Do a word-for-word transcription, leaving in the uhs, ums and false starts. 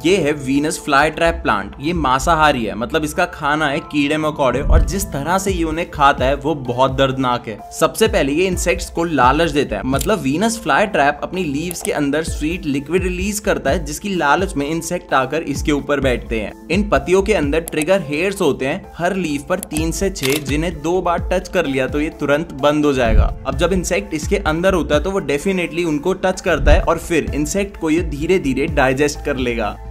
ये है Venus fly trap plant. ये मांसाहारी है, मतलब इसका खाना है कीड़े मकोड़े, और जिस तरह से ये उन्हें खाता है वो बहुत दर्दनाक है। सबसे पहले ये इंसेक्ट्स को लालच देता है, मतलब वीनस फ्लाई ट्रैप अपनी लीव्स के अंदर स्वीट लिक्विड रिलीज करता है, जिसकी लालच में इंसेक्ट आकर इसके ऊपर बैठते हैं। इन पत्तियों के अंदर ट्रिगर हेयर्स होते हैं, हर लीफ पर तीन से छह, जिन्हें दो बार टच कर लिया तो ये तुरंत बंद हो जाएगा। अब जब इंसेक्ट इसके अंदर होता है तो वो डेफिनेटली उनको टच करता है और फिर इंसेक्ट को ये धीरे धीरे डाइजेस्ट कर लेगा।